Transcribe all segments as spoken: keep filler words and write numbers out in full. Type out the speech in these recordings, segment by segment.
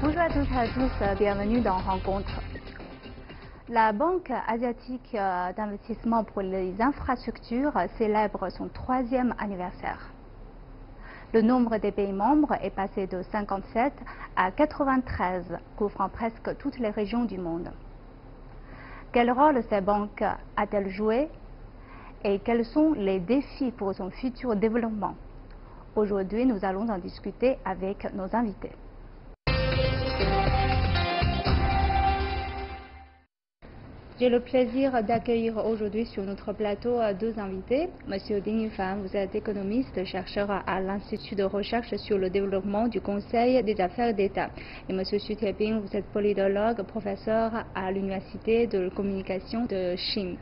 Bonjour à toutes et à tous, bienvenue dans Rencontre. La Banque asiatique d'investissement pour les infrastructures célèbre son troisième anniversaire. Le nombre des pays membres est passé de cinquante-sept à quatre-vingt-treize, couvrant presque toutes les régions du monde. Quel rôle cette banque a-t-elle joué et quels sont les défis pour son futur développement? Aujourd'hui, nous allons en discuter avec nos invités. J'ai le plaisir d'accueillir aujourd'hui sur notre plateau deux invités. Monsieur Ding Yifan, vous êtes économiste, chercheur à l'Institut de recherche sur le développement du Conseil des affaires d'État. Et Monsieur Xu Tiebing, vous êtes politologue, professeur à l'Université de communication de Chine.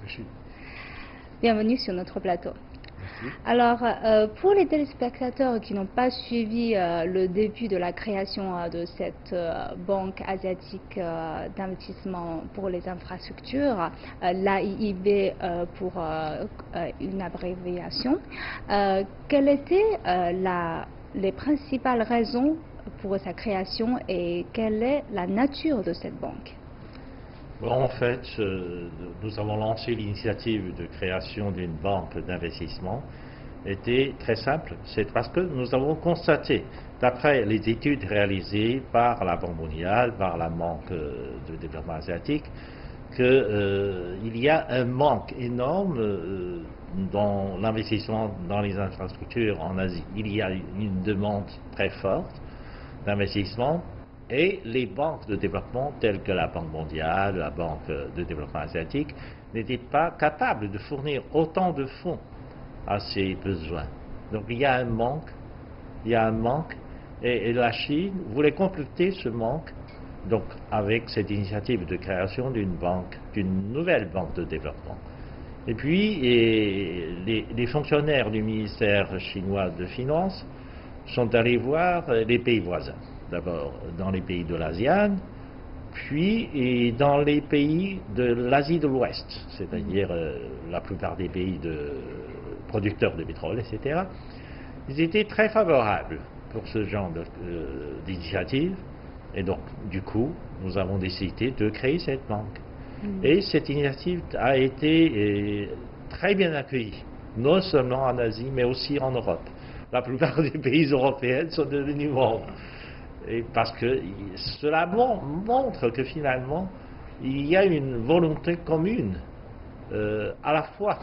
Bienvenue sur notre plateau. Merci. Alors, euh, pour les téléspectateurs qui n'ont pas suivi euh, le début de la création euh, de cette euh, banque asiatique euh, d'investissement pour les infrastructures, euh, l'A I I B euh, pour euh, euh, une abréviation, euh, quelles étaient euh, la, les principales raisons pour sa création et quelle est la nature de cette banque? Bon, en fait, euh, nous avons lancé l'initiative de création d'une banque d'investissement. Était très simple, c'est parce que nous avons constaté, d'après les études réalisées par la Banque mondiale, par la Banque de développement asiatique, qu'il euh, y a un manque énorme euh, dans l'investissement dans les infrastructures en Asie. Il y a une demande très forte d'investissement. Et les banques de développement telles que la Banque mondiale, la Banque de développement asiatique, n'étaient pas capables de fournir autant de fonds à ces besoins. Donc il y a un manque, il y a un manque, et, et la Chine voulait compléter ce manque donc avec cette initiative de création d'une banque, d'une nouvelle banque de développement. Et puis et les, les fonctionnaires du ministère chinois de Finances sont allés voir les pays voisins. D'abord dans les pays de l'ASEAN, puis et dans les pays de l'Asie de l'Ouest, c'est-à-dire euh, la plupart des pays de producteurs de pétrole, et cetera. Ils étaient très favorables pour ce genre euh, d'initiative, et donc du coup, nous avons décidé de créer cette banque. Mmh. Et cette initiative a été euh, très bien accueillie, non seulement en Asie, mais aussi en Europe. La plupart des pays européens sont devenus membres. Et parce que cela montre que finalement, il y a une volonté commune euh, à la fois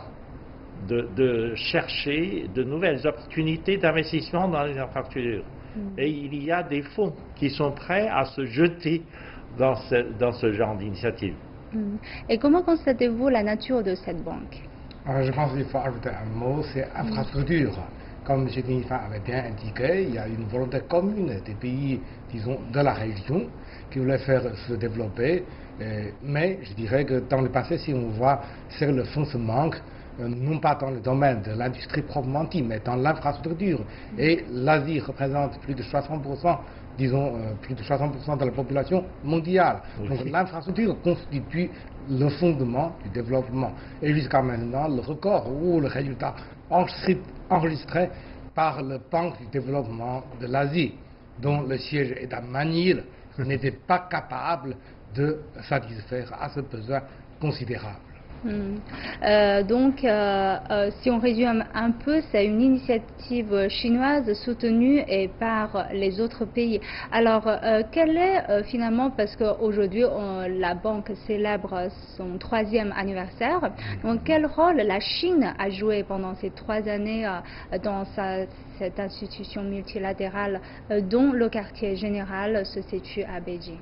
de, de chercher de nouvelles opportunités d'investissement dans les infrastructures. Mmh. Et il y a des fonds qui sont prêts à se jeter dans ce, dans ce genre d'initiative. Mmh. Et comment constatez-vous la nature de cette banque? Alors, je pense qu'il faut ajouter un mot, c'est infrastructure. Mmh. Comme M. Ding avait bien indiqué, il y a une volonté commune des pays, disons, de la région qui voulaient faire se développer. Euh, mais je dirais que dans le passé, si on voit, c'est le fond se manque, euh, non pas dans le domaine de l'industrie proprement dit, mais dans l'infrastructure. Et l'Asie représente plus de soixante pour cent, disons, euh, plus de soixante pour cent de la population mondiale. Oui. Donc l'infrastructure constitue le fondement du développement. Et jusqu'à maintenant, le record ou le résultat enregistré, enregistré par le Banque du développement de l'Asie, dont le siège est à Manille, n'était pas capable de satisfaire à ce besoin considérable. Mmh. Euh, donc, euh, euh, si on résume un peu, c'est une initiative chinoise soutenue et par les autres pays. Alors, euh, quel est euh, finalement, parce qu'aujourd'hui, la banque célèbre son troisième anniversaire, donc quel rôle la Chine a joué pendant ces trois années euh, dans sa, cette institution multilatérale euh, dont le quartier général se situe à Beijing?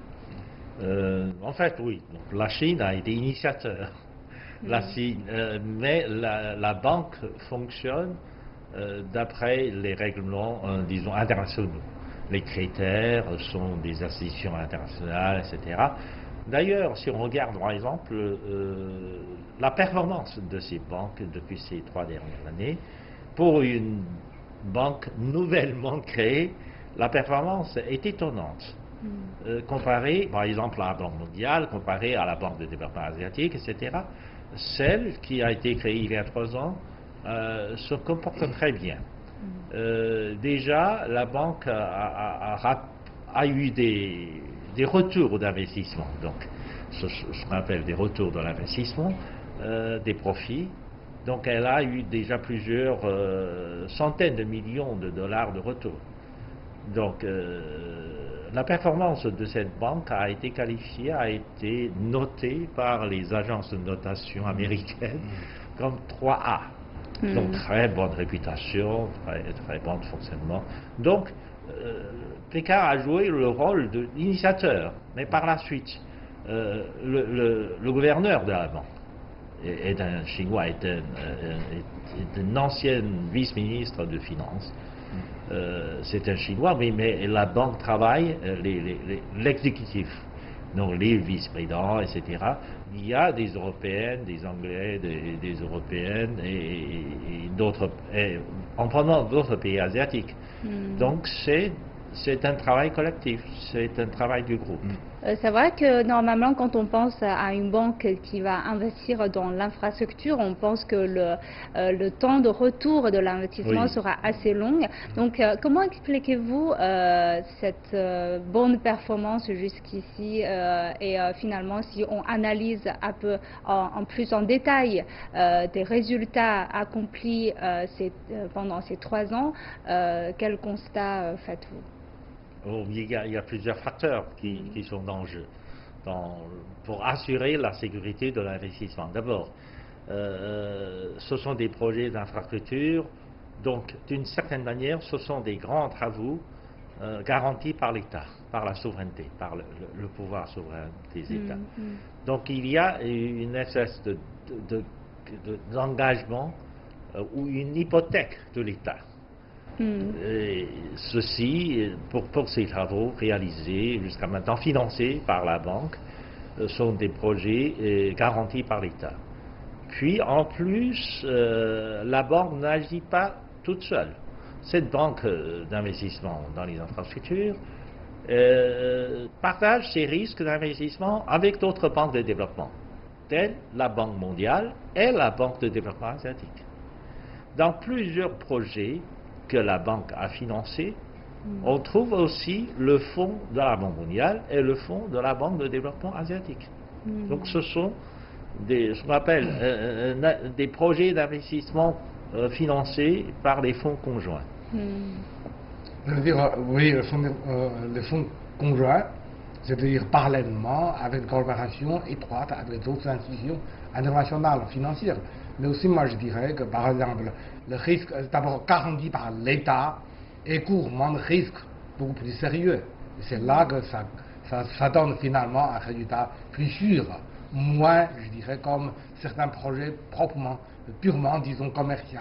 euh, En fait, oui. Donc, la Chine a été initiateur. La, euh, mais la, la banque fonctionne euh, d'après les règlements, euh, disons, internationaux. Les critères sont des institutions internationales, et cetera. D'ailleurs, si on regarde, par exemple, euh, la performance de ces banques depuis ces trois dernières années, pour une banque nouvellement créée, la performance est étonnante. Euh, comparée, par exemple, à la Banque mondiale, comparée à la Banque de développement asiatique, et cetera, celle qui a été créée il y a trois ans euh, se comporte très bien. Euh, déjà, la banque a, a, a, a eu des, des retours d'investissement, donc ce, ce qu'on appelle des retours de l'investissement, euh, des profits. Donc elle a eu déjà plusieurs euh, centaines de millions de dollars de retour. Donc euh, la performance de cette banque a été qualifiée, a été notée par les agences de notation américaines comme trois A. Mmh. Donc très bonne réputation, très, très bon fonctionnement. Donc euh, Pékin a joué le rôle de l'initiateur, mais par la suite, euh, le, le, le gouverneur de la banque est un Chinois, est un, est un ancien vice-ministre de Finances. Euh, c'est un Chinois, oui, mais la banque travaille, l'exécutif, donc les vice-présidents, et cetera. Il y a des Européennes, des Anglais, des, des Européennes et, et d'autres, en prenant d'autres pays asiatiques. Mm. Donc c'est c'est un travail collectif, c'est un travail du groupe. Euh, c'est vrai que normalement, quand on pense à une banque qui va investir dans l'infrastructure, on pense que le, euh, le temps de retour de l'investissement oui. sera assez long. Donc, euh, comment expliquez-vous euh, cette euh, bonne performance jusqu'ici euh, et euh, finalement, si on analyse un peu en, en plus en détail euh, des résultats accomplis euh, ces, euh, pendant ces trois ans, euh, quel constat euh, faites-vous? Oh, il, y a, il y a plusieurs facteurs qui, qui sont en jeu dans, pour assurer la sécurité de l'investissement. D'abord, euh, ce sont des projets d'infrastructure, donc d'une certaine manière, ce sont des grands travaux euh, garantis par l'État, par la souveraineté, par le, le, le pouvoir souverain des États. Mmh, mmh. Donc il y a une espèce de, de, de, de, d'engagement euh, ou une hypothèque de l'État. Et ceci, pour, pour ces travaux réalisés jusqu'à maintenant, financés par la banque, sont des projets euh, garantis par l'État. Puis, en plus, euh, la banque n'agit pas toute seule. Cette banque euh, d'investissement dans les infrastructures euh, partage ses risques d'investissement avec d'autres banques de développement, telles la Banque mondiale et la Banque de développement asiatique. Dans plusieurs projets que la banque a financé, mmh. on trouve aussi le fonds de la Banque mondiale et le fonds de la Banque de développement asiatique. Mmh. Donc ce sont des, ce qu'on appelle euh, euh, des projets d'investissement euh, financés par les fonds conjoints. Mmh. Je veux dire, oui, le fonds, euh, les fonds conjoints, c'est-à-dire parallèlement avec une coopération étroite avec d'autres institutions internationales financières. Mais aussi, moi, je dirais que, par exemple, le risque est d'abord garanti par l'État et couvrement de risques beaucoup plus sérieux. C'est là que ça, ça, ça donne finalement un résultat plus sûr, moins, je dirais, comme certains projets proprement, purement, disons, commerciaux.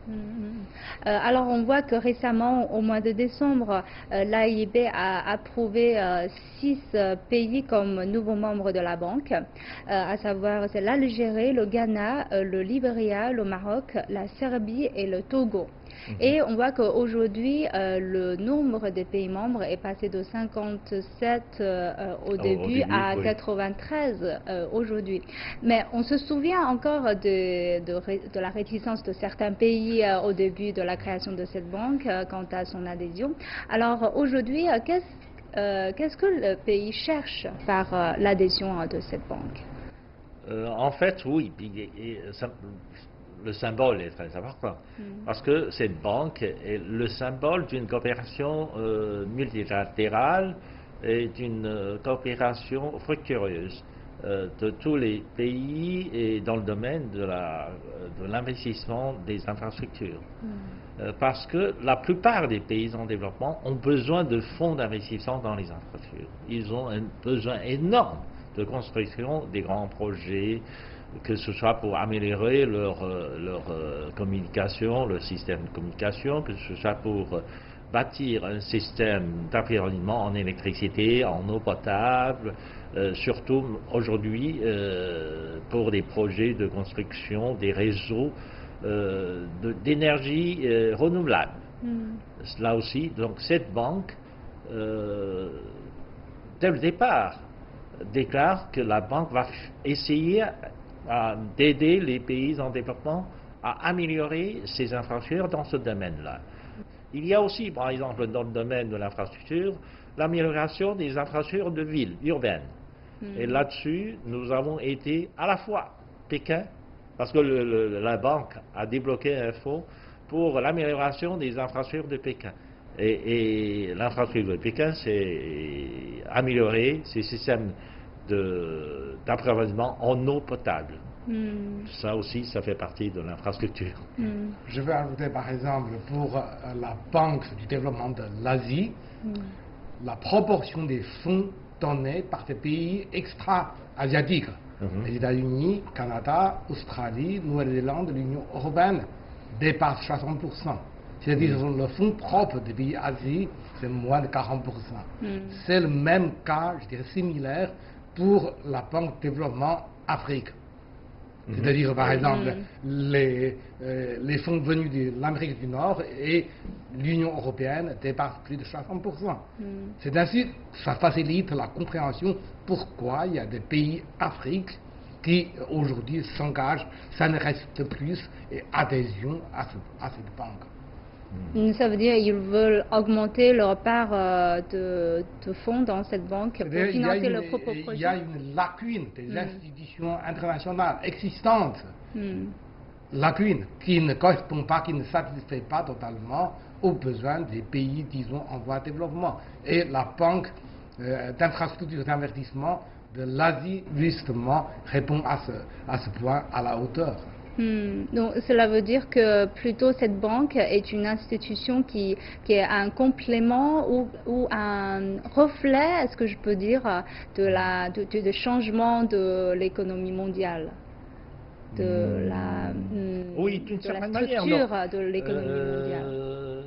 Mmh. Euh, alors on voit que récemment, au mois de décembre, euh, l'A I B a approuvé euh, six euh, pays comme nouveaux membres de la banque, euh, à savoir c'est l'Algérie, le Ghana, euh, le Libéria, le Maroc, la Serbie et le Togo. Mmh. Et on voit qu'aujourd'hui, euh, le nombre des pays membres est passé de cinquante-sept euh, au, oh, début au début à oui. quatre-vingt-treize euh, aujourd'hui. Mais on se souvient encore de, de, de la réticence de certains pays euh, au début de la création de cette banque euh, quant à son adhésion. Alors aujourd'hui, euh, qu'est-ce euh, qu'est-ce que le pays cherche par euh, l'adhésion euh, de cette banque? euh, En fait, oui. Et, et, ça, le symbole est très important, mmh. parce que cette banque est le symbole d'une coopération euh, multilatérale et d'une euh, coopération fructueuse euh, de tous les pays et dans le domaine de la, de l'investissement des infrastructures. Mmh. Euh, parce que la plupart des pays en développement ont besoin de fonds d'investissement dans les infrastructures. Ils ont un besoin énorme de construction des grands projets, que ce soit pour améliorer leur, leur euh, communication, leur système de communication, que ce soit pour euh, bâtir un système d'approvisionnement en électricité, en eau potable, euh, surtout aujourd'hui euh, pour des projets de construction des réseaux euh, d'énergie euh, renouvelable. Mm. Là aussi, donc cette banque, euh, dès le départ, déclare que la banque va essayer d'aider les pays en développement à améliorer ces infrastructures dans ce domaine-là. Il y a aussi, par exemple, dans le domaine de l'infrastructure, l'amélioration des infrastructures de ville, urbaines. Mm. Et là-dessus, nous avons été à la fois Pékin, parce que le, le, la banque a débloqué un fonds pour l'amélioration des infrastructures de Pékin. Et, et l'infrastructure de Pékin, c'est améliorer ses systèmes d'approvisionnement en eau potable. Mm. Ça aussi, ça fait partie de l'infrastructure. Mm. Je veux ajouter par exemple pour euh, la Banque du développement de l'Asie, mm. la proportion des fonds donnés par des pays extra-asiatiques, mm-hmm. les États-Unis, Canada, Australie, Nouvelle-Zélande, l'Union européenne, dépasse soixante pour cent. C'est-à-dire mm. le fonds propre des pays asiatiques, c'est moins de quarante pour cent. Mm. C'est le même cas, je dirais similaire, pour la Banque de développement Afrique. C'est-à-dire, par exemple, mmh. les, euh, les fonds venus de l'Amérique du Nord et l'Union européenne dépassent plus de soixante pour cent. Mmh. C'est ainsi, ça facilite la compréhension pourquoi il y a des pays Afrique qui aujourd'hui s'engagent, ça ne reste plus, et adhésion à, ce, à cette banque. Ça veut dire qu'ils veulent augmenter leur part euh, de, de fonds dans cette banque pour financer leurs propres projets. Il y a une lacune des mm. institutions internationales existantes, mm. lacune qui ne correspond pas, qui ne satisfait pas totalement aux besoins des pays, disons, en voie de développement. Et la banque euh, d'infrastructure d'investissement de l'Asie, justement, répond à ce, à ce point à la hauteur. Hmm. Donc cela veut dire que plutôt cette banque est une institution qui, qui est un complément ou, ou un reflet, est-ce que je peux dire, de la de, de, de changement de l'économie mondiale, de hmm. la, hmm, oui, d'une certaine manière, structure non. de l'économie euh, mondiale.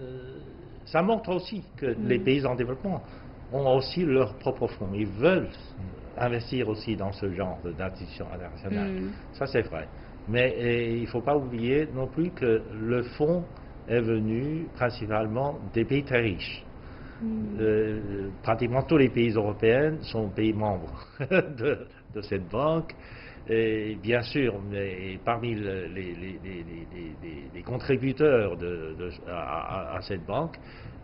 Ça montre aussi que hmm. les pays en développement ont aussi leurs propres fonds. Ils veulent investir aussi dans ce genre d'institutions internationales. Hmm. Ça c'est vrai. Mais et, il ne faut pas oublier non plus que le fonds est venu principalement des pays très riches. Mm. Euh, pratiquement tous les pays européens sont pays membres de, de cette banque. Et bien sûr, mais parmi le, les, les, les, les, les contributeurs de, de, à, à cette banque,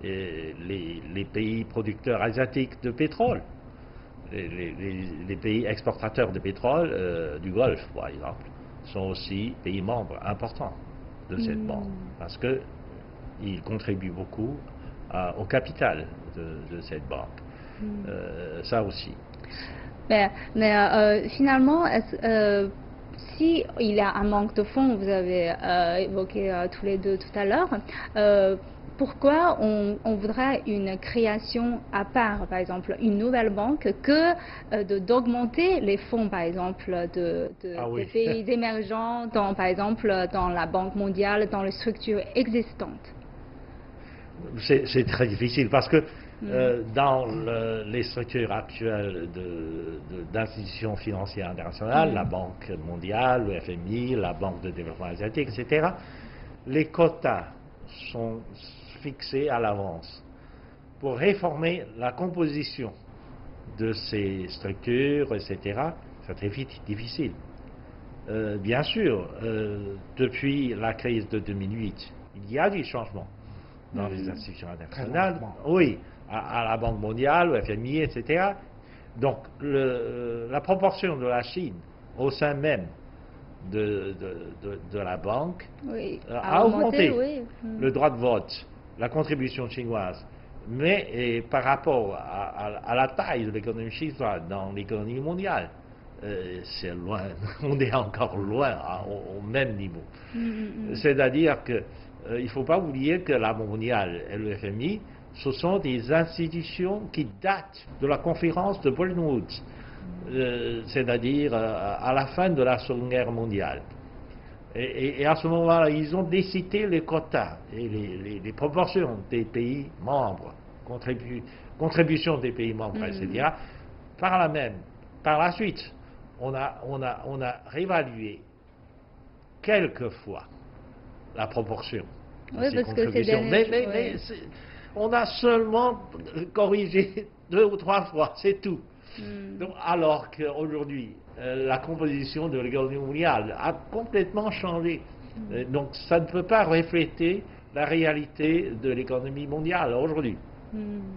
et les, les pays producteurs asiatiques de pétrole, les, les, les pays exportateurs de pétrole euh, du Golfe, par exemple, sont aussi pays membres importants de cette mmh. banque, parce qu'ils contribuent beaucoup à, au capital de, de cette banque. Mmh. Euh, ça aussi. Mais, mais euh, finalement, euh, si il y a un manque de fonds, vous avez euh, évoqué euh, tous les deux tout à l'heure, euh, pourquoi on, on voudrait une création à part, par exemple, une nouvelle banque, que euh, de, d'augmenter les fonds, par exemple, de, de, ah oui. des pays émergents, dans, par exemple, dans la Banque mondiale, dans les structures existantes? C'est très difficile parce que mm. euh, dans le, les structures actuelles d'institutions financières internationales, mm. la Banque mondiale, le F M I, la Banque de développement asiatique, et cetera, les quotas sont fixés à l'avance. Pour réformer la composition de ces structures, et cetera, c'est très difficile. Euh, bien sûr, euh, depuis la crise de deux mille huit, il y a des changements dans mmh. les institutions internationales, oui, à, à la Banque mondiale, au F M I, et cetera. Donc, le, la proportion de la Chine au sein même de, de, de, de la banque oui, euh, a augmenté, oui. mmh. le droit de vote, la contribution chinoise. Mais et par rapport à, à, à la taille de l'économie chinoise dans l'économie mondiale, euh, c'est loin, on est encore loin à, au, au même niveau. Mmh. C'est-à-dire que il ne faut pas oublier que la Banque mondiale et le F M I, ce sont des institutions qui datent de la conférence de Bretton Woods, euh, c'est-à-dire euh, à la fin de la Seconde Guerre mondiale. Et, et, et à ce moment-là, ils ont décidé les quotas et les, les, les proportions des pays membres, contribu, contribution des pays membres, mmh. et cetera. Par la même, par la suite, on a, on a, on a réévalué quelquefois la proportion de oui, ces parce contributions. Que mais, mais, oui. mais on a seulement corrigé deux ou trois fois, c'est tout. Mm. Donc, alors qu'aujourd'hui, euh, la composition de l'économie mondiale a complètement changé. Mm. Euh, donc, ça ne peut pas refléter la réalité de l'économie mondiale aujourd'hui. Mm.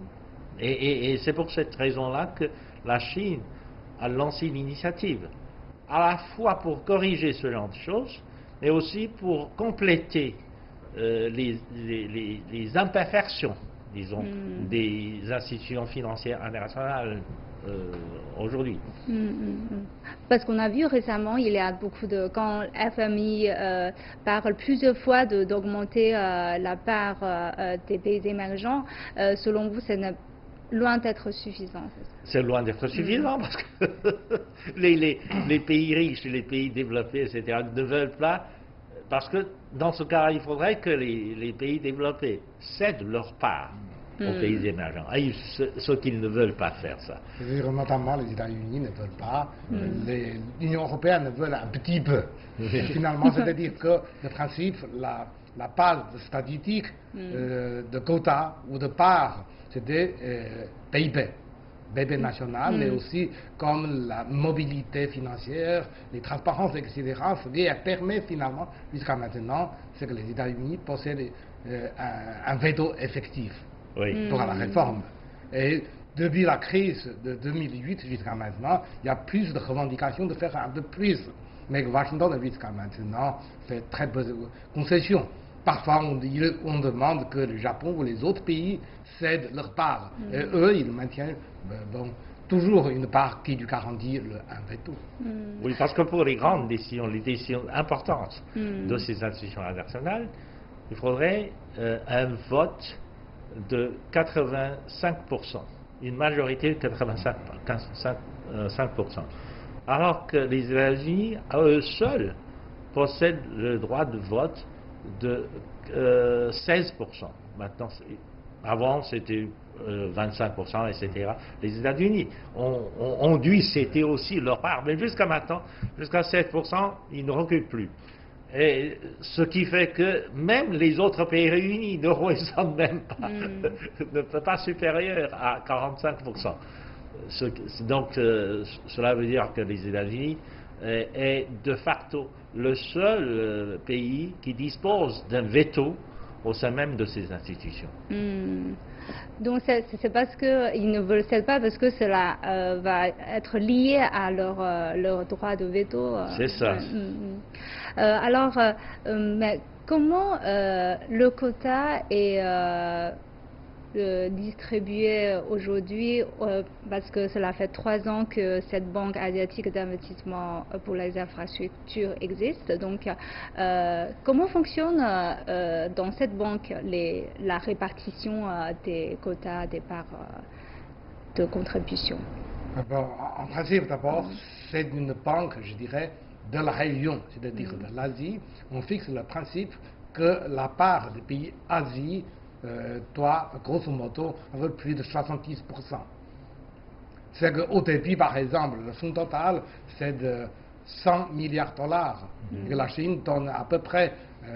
Et, et, et c'est pour cette raison-là que la Chine a lancé l'initiative, à la fois pour corriger ce genre de choses, mais aussi pour compléter euh, les, les, les, les imperfections, disons, mm. des institutions financières internationales euh, aujourd'hui. Mm, mm, mm. Parce qu'on a vu récemment, il y a beaucoup de... Quand F M I euh, parle plusieurs fois d'augmenter euh, la part euh, des pays émergents, euh, selon vous, c'est loin d'être suffisant. C'est loin d'être suffisant, mm. parce que les, les, les pays riches, les pays développés, et cetera, ne veulent pas, parce que dans ce cas, il faudrait que les, les pays développés cèdent leur part mm. aux pays émergents. Et ce, ce qu'ils ne veulent pas faire, ça. Notamment, les États-Unis ne veulent pas, mm. l'Union européenne veut un petit peu. Finalement, c'est-à-dire que le principe, la, la base statistique mm. euh, de quotas ou de parts, c'était euh, P I B, P I B national, mm. mais aussi comme la mobilité financière, les transparences, et cetera. Ce qui permet finalement, jusqu'à maintenant, c'est que les États-Unis possèdent euh, un, un veto effectif oui. pour la réforme. Et depuis la crise de deux mille huit jusqu'à maintenant, il y a plus de revendications de faire un peu plus. Mais Washington, jusqu'à maintenant, fait très peu de concessions. Parfois, on, on demande que le Japon ou les autres pays cèdent leur part. Mm. Et eux, ils maintiennent ben, bon, toujours une part qui lui garantit le, un veto. Mm. Oui, parce que pour les grandes décisions, les décisions importantes mm. de ces institutions internationales, il faudrait euh, un vote de quatre-vingt-cinq pour cent, une majorité de quatre-vingt-cinq pour cent. Alors que les États-Unis, à eux seuls, possèdent le droit de vote de euh, seize pour cent. Maintenant, avant c'était euh, vingt-cinq pour cent, et cetera. Les États-Unis ont, ont, ont dû céder aussi leur part, mais jusqu'à maintenant, jusqu'à sept pour cent, ils ne reculent plus. Et ce qui fait que même les autres pays réunis ne représentent même pas, mm. ne pas supérieur à quarante-cinq pour cent. Ce, donc, euh, cela veut dire que les États-Unis est, est de facto le seul euh, pays qui dispose d'un veto au sein même de ces institutions. Mm. Donc c'est parce qu'ils ne veulent pas parce que cela euh, va être lié à leur, euh, leur droit de veto. Euh, c'est ça. Euh, euh, alors, euh, mais comment euh, le quota est euh, euh, distribué aujourd'hui euh, parce que cela fait trois ans que cette banque asiatique d'investissement pour les infrastructures existe. Donc, euh, comment fonctionne euh, dans cette banque les, la répartition euh, des quotas, des parts euh, de contribution? Bon, en principe, d'abord, mm. c'est une banque, je dirais, de la région, c'est-à-dire mm. de l'Asie. On fixe le principe que la part des pays Asie Euh, doit, grosso modo, avoir plus de soixante-dix pour cent. C'est qu'au début, par exemple, le fonds total, c'est de cent milliards de dollars. Mm-hmm. Et la Chine donne à peu près euh,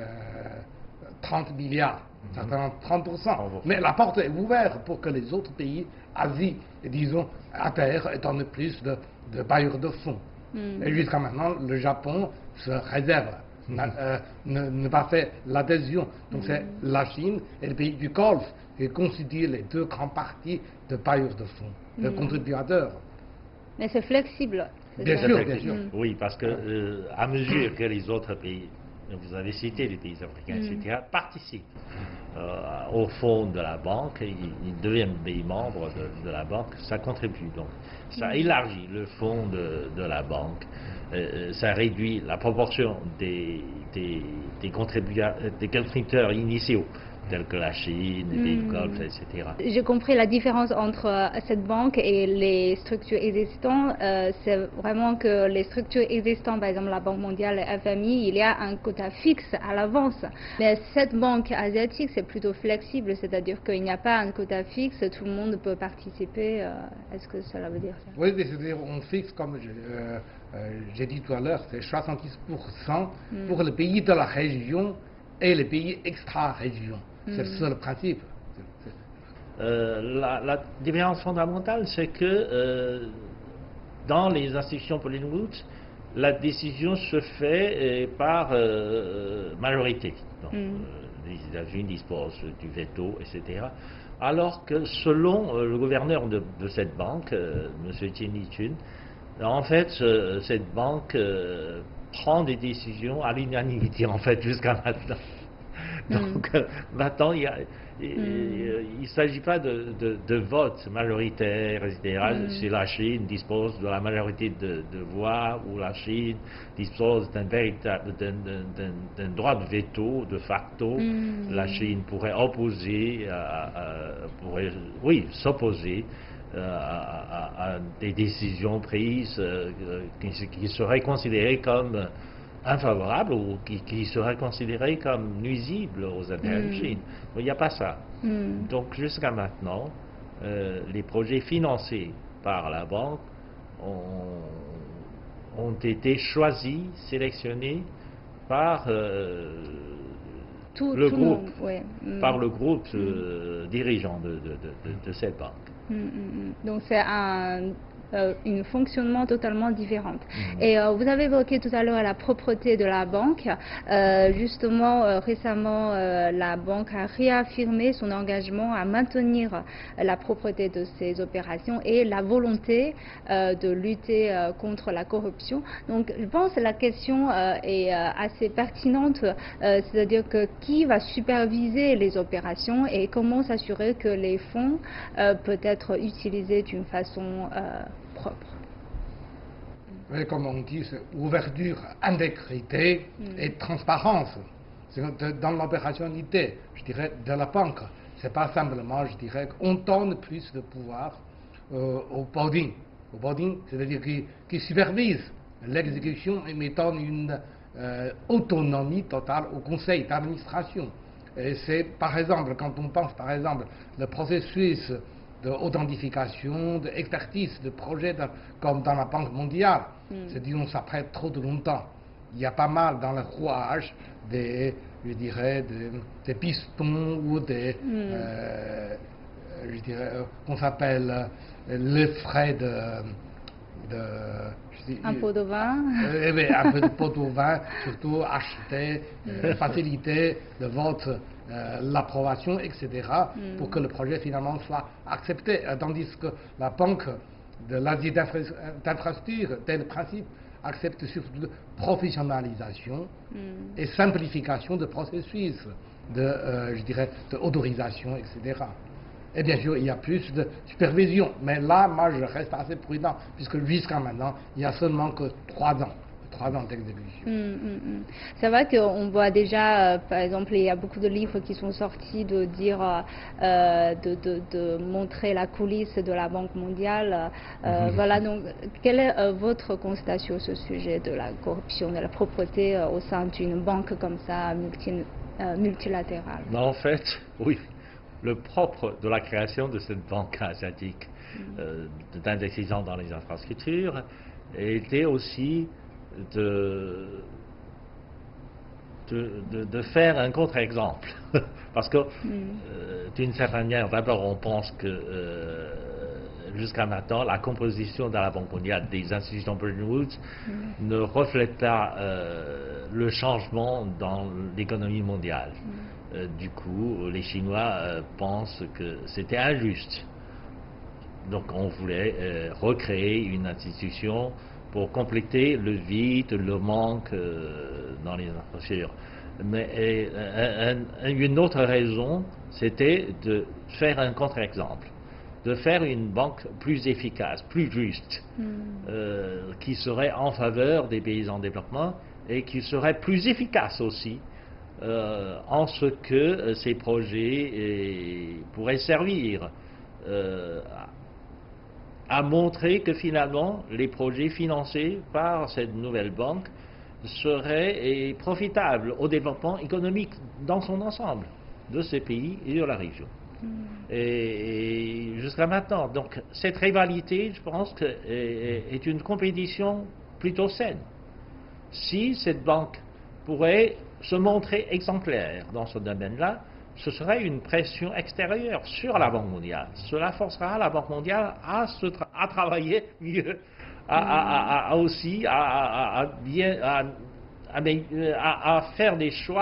trente milliards, mm-hmm. certainement trente pour cent. Oh, mais la porte est ouverte pour que les autres pays, Asie, disons, adhèrent et donnent plus de, de bailleurs de fonds. Mm-hmm. Et jusqu'à maintenant, le Japon se réserve. Euh, ne, ne pas faire l'adhésion. Donc mmh. c'est la Chine et les pays du Golfe qui constituent les deux grands parties de bailleurs de fonds, mmh. de contributeurs. Mais c'est flexible. Bien sûr, bien sûr. Mmh. Oui, parce que euh, à mesure que les autres pays, vous avez cité les pays africains, mmh. et cetera, participent euh, au fonds de la banque, ils, ils deviennent pays membres de, de la banque, ça contribue donc. Ça mmh. élargit le fonds de, de la banque. Euh, ça réduit la proportion des, des, des, contributeurs, des contributeurs initiaux, tels que la Chine, les pays du Golfe, et cetera. J'ai compris la différence entre euh, cette banque et les structures existantes. Euh, c'est vraiment que les structures existantes, par exemple la Banque mondiale, le F M I, il y a un quota fixe à l'avance. Mais cette banque asiatique, c'est plutôt flexible, c'est-à-dire qu'il n'y a pas un quota fixe, tout le monde peut participer. Euh, Est-ce que cela veut dire ça? Oui, c'est-à-dire on fixe, comme je, euh, euh, j'ai dit tout à l'heure, c'est soixante-dix pour cent mm. pour les pays de la région et les pays extra-région. C'est mm. ça le principe. Euh, la, la différence fondamentale, c'est que euh, dans les institutions Bretton Woods, la décision se fait euh, par euh, majorité. Donc, mm. euh, les États-Unis disposent du veto, et cetera. alors que selon euh, le gouverneur de, de cette banque, euh, M. Chin Li-chun, en fait, euh, cette banque euh, prend des décisions à l'unanimité, en fait, jusqu'à maintenant. Donc, mm. euh, maintenant, il ne mm. s'agit pas de, de, de vote majoritaire, et cetera. Mm. Si la Chine dispose de la majorité de, de voix, ou la Chine dispose d'un véritable, d'un droit de veto, de facto, mm. la Chine pourrait opposer, à, à, pourrait, oui, s'opposer à, à, à des décisions prises euh, qui, qui seraient considérées comme infavorables ou qui, qui seraient considérées comme nuisibles aux intérêts mm. de Chine. Il n'y a pas ça. Mm. Donc jusqu'à maintenant, euh, les projets financés par la banque ont, ont été choisis, sélectionnés par euh, tout, le tout groupe, le ouais. mm. par le groupe euh, dirigeant de, de, de, de, de cette banque. Mm, mm, mm. Donc c'est un Euh, un fonctionnement totalement différent. Mmh. Et euh, vous avez évoqué tout à l'heure la propreté de la banque. Euh, justement, euh, récemment, euh, la banque a réaffirmé son engagement à maintenir euh, la propreté de ses opérations et la volonté euh, de lutter euh, contre la corruption. Donc, je pense que la question euh, est euh, assez pertinente, euh, c'est-à-dire que qui va superviser les opérations et comment s'assurer que les fonds euh, peuvent être utilisés d'une façon euh, propre. Oui, comme on dit, c'est ouverture, intégrité mm. et transparence. Dans l'opérationnalité, je dirais, de la banque, c'est pas simplement, je dirais, qu'on donne plus de pouvoir euh, au boarding. Au boarding, c'est-à-dire qui, qui supervise l'exécution et met une euh, autonomie totale au conseil d'administration. Et c'est, par exemple, quand on pense, par exemple, le processus d'authentification, d'expertise, de projet, de, comme dans la Banque mondiale, mm. c'est disons ça prête trop de longtemps. Il y a pas mal dans le rouage des, je dirais, des, des pistons ou des, mm. euh, je dirais, qu'on s'appelle les frais de, de dis, un pot de vin. Euh, oui, un peu de pot de vin, surtout acheter, euh, faciliter de votre Euh, l'approbation, et cetera, mm. pour que le projet finalement soit accepté. Euh, tandis que la banque de l'Asie d'infrastructure, tel principe, accepte surtout de professionnalisation mm. et simplification de processus, de, euh, je dirais, d'autorisation, et cetera. Et bien sûr, il y a plus de supervision. Mais là, moi, je reste assez prudent, puisque jusqu'à maintenant, il n'y a seulement que trois ans. Trois ans d'exécution. Mm, mm, mm. C'est vrai qu'on voit déjà, euh, par exemple, il y a beaucoup de livres qui sont sortis de dire, euh, de, de, de montrer la coulisse de la Banque mondiale. Euh, mm-hmm. Voilà, donc, quelle est euh, votre constat sur ce sujet de la corruption, de la propreté euh, au sein d'une banque comme ça, multi, euh, multilatérale? Ben, en fait, oui. Le propre de la création de cette banque asiatique mm. euh, d'investissement dans les infrastructures était aussi De, de, de, de faire un contre-exemple. Parce que, mm. euh, d'une certaine manière, d'abord, on pense que euh, jusqu'à maintenant, la composition dans la Banque mondiale des institutions Bretton Woods mm. ne reflète pas euh, le changement dans l'économie mondiale. Mm. Euh, du coup, les Chinois euh, pensent que c'était injuste. Donc, on voulait euh, recréer une institution pour compléter le vide, le manque euh, dans les infrastructures. Mais et, un, un, une autre raison, c'était de faire un contre-exemple, de faire une banque plus efficace, plus juste, mm. euh, qui serait en faveur des pays en développement et qui serait plus efficace aussi, euh, en ce que euh, ces projets et, pourraient servir euh, à montrer que finalement les projets financés par cette nouvelle banque seraient profitables au développement économique dans son ensemble de ces pays et de la région. Mm. Et, et jusqu'à maintenant, donc cette rivalité, je pense que est, est une compétition plutôt saine. Si cette banque pourrait se montrer exemplaire dans ce domaine-là, ce serait une pression extérieure sur la Banque mondiale. Cela forcera la Banque mondiale à, se tra à travailler mieux, à, à, à, à aussi à, à, bien, à, à, à faire des choix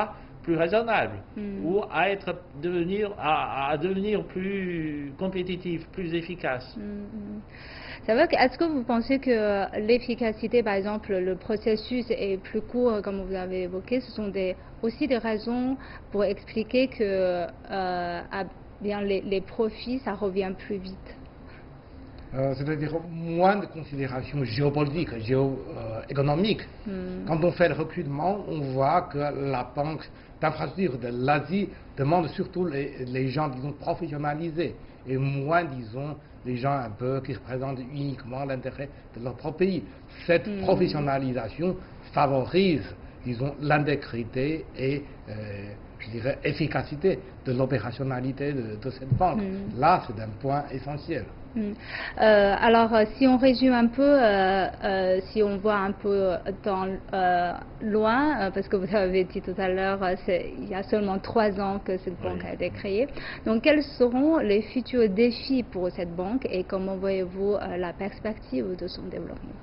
plus raisonnable, Mm. ou à, être, devenir, à, à devenir plus compétitif, plus efficace. Mm, mm. C'est vrai que, est-ce que vous pensez que l'efficacité, par exemple, le processus est plus court, comme vous avez évoqué, ce sont des, aussi des raisons pour expliquer que euh, à, bien, les, les profits, ça revient plus vite? Euh, c'est-à-dire moins de considérations géopolitiques, géoéconomiques. Mm. Quand on fait le recrutement, on voit que la banque d'infrastructure de l'Asie demande surtout les, les gens, disons, professionnalisés, et moins, disons, les gens un peu qui représentent uniquement l'intérêt de leur propre pays. Cette Mm. professionnalisation favorise, disons, l'intégrité et, euh, je dirais, efficacité de l'opérationnalité de, de cette banque. Mm. Là, c'est un point essentiel. Mm. Euh, alors, euh, si on résume un peu, euh, euh, si on voit un peu dans, euh, loin, euh, parce que vous avez dit tout à l'heure, euh, il y a seulement trois ans que cette banque Oui. a été créée. Donc, quels seront les futurs défis pour cette banque et comment voyez-vous euh, la perspective de son développement?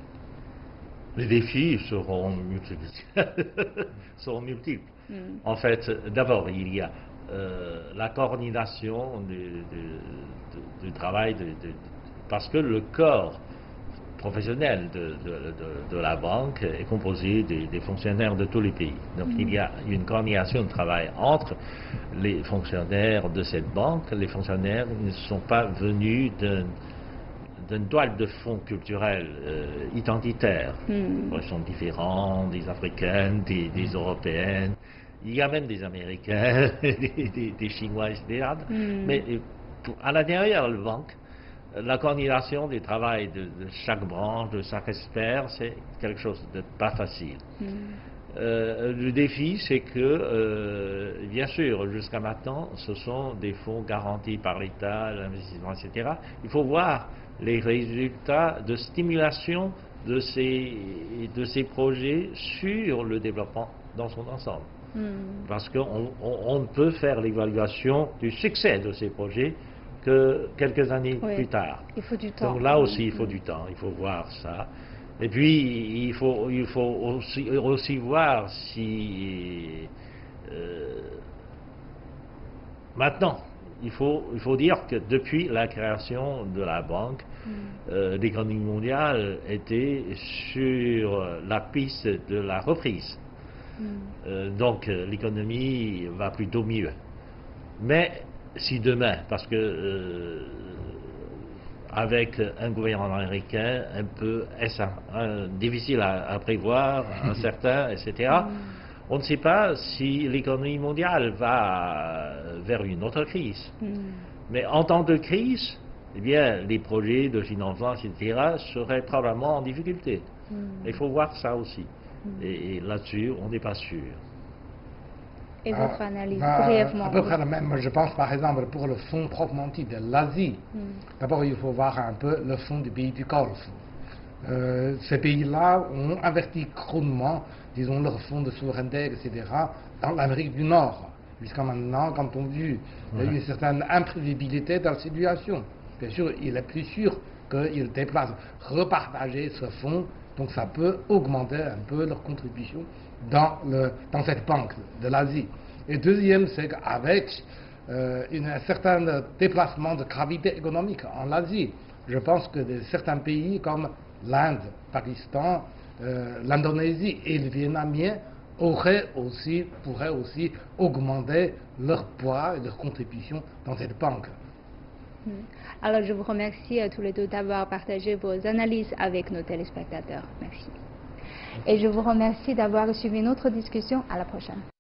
Les défis seront multiples. seront multiples. Mm. En fait, d'abord, il y a euh, la coordination du, du, du, du travail, de, de, parce que le corps professionnel de, de, de, de la banque est composé des, des fonctionnaires de tous les pays. Donc mm. il y a une coordination de travail entre les fonctionnaires de cette banque. Les fonctionnaires ne sont pas venus d'un d'une toile de fond culturelle euh, identitaire. Mm. Ils sont différents des Africaines, des, des Européennes, il y a même des Américains, des, des, des Chinois, et cetera. Mm. Mais pour, à l'intérieur de la banque, la coordination du travail de, de chaque branche, de chaque expert, c'est quelque chose de pas facile. Mm. Euh, le défi, c'est que, euh, bien sûr, jusqu'à maintenant, ce sont des fonds garantis par l'État, l'investissement, et cetera. Il faut voir les résultats de stimulation de ces, de ces projets sur le développement dans son ensemble. Mm. Parce qu'on on, on ne peut faire l'évaluation du succès de ces projets que quelques années oui. plus tard. Il faut du temps. Donc là aussi, il faut mm. du temps, il faut voir ça. Et puis, il faut, il faut aussi, aussi voir si... Euh, maintenant, il faut, il faut dire que depuis la création de la banque, mm. euh, l'économie mondiale était sur la piste de la reprise. Mm. Euh, donc, l'économie va plutôt mieux. Mais si demain, parce que... Euh, avec un gouvernement américain un peu un, difficile à, à prévoir, incertain, et cetera, mm. on ne sait pas si l'économie mondiale va vers une autre crise. Mm. Mais en temps de crise, eh bien, les projets de financement, et cetera, seraient probablement en difficulté. Mm. Il faut voir ça aussi. Mm. Et, et là-dessus, on n'est pas sûr. Et votre analyse, bah, brièvement. À peu près la même. Je pense par exemple pour le fonds proprement dit de l'Asie. Mm. D'abord, il faut voir un peu le fonds du pays du Golfe. Euh, ces pays-là ont investi crûment, disons, leur fonds de souveraineté, et cetera, dans l'Amérique du Nord. Jusqu'à maintenant, quand on vu, il y a eu une certaine imprévisibilité dans la situation. Bien sûr, il est plus sûr qu'ils déplacent, repartager ce fonds, donc ça peut augmenter un peu leur contribution dans, le, dans cette banque de l'Asie. Et deuxième, c'est qu'avec euh, un certain déplacement de gravité économique en Asie, je pense que de certains pays comme l'Inde, Pakistan, euh, l'Indonésie et le Vietnamien auraient aussi, pourraient aussi augmenter leur poids et leur contribution dans cette banque. Alors je vous remercie à tous les deux d'avoir partagé vos analyses avec nos téléspectateurs. Merci. Et je vous remercie d'avoir suivi notre discussion. À la prochaine.